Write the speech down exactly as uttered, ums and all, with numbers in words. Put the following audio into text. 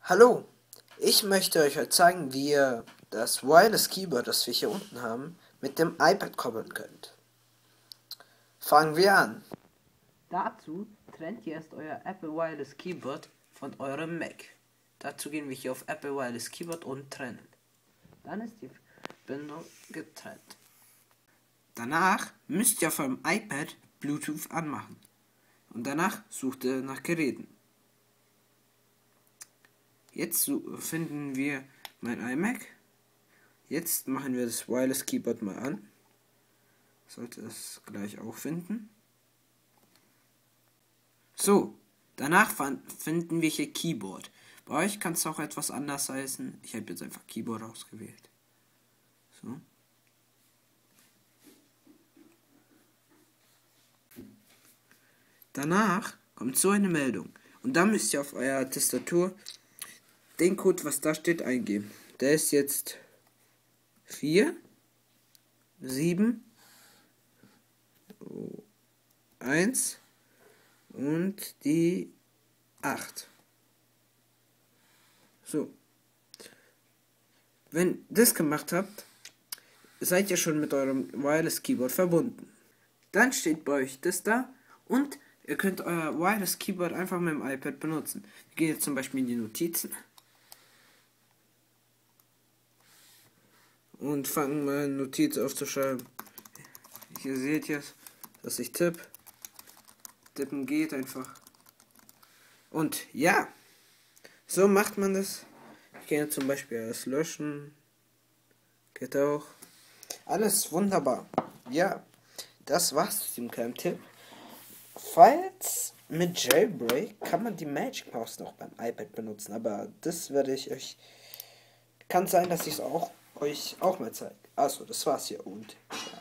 Hallo, ich möchte euch heute zeigen, wie ihr das Wireless Keyboard, das wir hier unten haben, mit dem iPad koppeln könnt. Fangen wir an. Dazu trennt ihr erst euer Apple Wireless Keyboard von eurem Mac. Dazu gehen wir hier auf Apple Wireless Keyboard und trennen. Dann ist die Verbindung getrennt. Danach müsst ihr auf eurem iPad Bluetooth anmachen. Und danach sucht ihr nach Geräten. Jetzt finden wir mein iMac. Jetzt machen wir das Wireless Keyboard mal an. Sollte es gleich auch finden. So, danach finden wir hier Keyboard. Bei euch kann es auch etwas anders heißen. Ich habe jetzt einfach Keyboard ausgewählt. So. Danach kommt so eine Meldung. Und dann müsst ihr auf eurer Tastatur den Code, was da steht, eingeben. Der ist jetzt vier, sieben, eins und die acht. So. Wenn ihr das gemacht habt, seid ihr schon mit eurem Wireless Keyboard verbunden. Dann steht bei euch das da und ihr könnt euer Wireless Keyboard einfach mit dem iPad benutzen. Wir gehen jetzt zum Beispiel in die Notizen und fangen mal eine Notiz aufzuschreiben. Hier seht ihr, dass ich tippe. Tippen geht einfach. Und ja, so macht man das. Ich kann jetzt zum Beispiel alles löschen. Geht auch. Alles wunderbar. Ja, das war's mit dem kleinen Tipp. Falls mit Jailbreak kann man die Magic Mouse noch beim iPad benutzen, aber das werde ich euch. Kann sein, dass ich es auch euch auch mal zeige. Also, das war's hier und.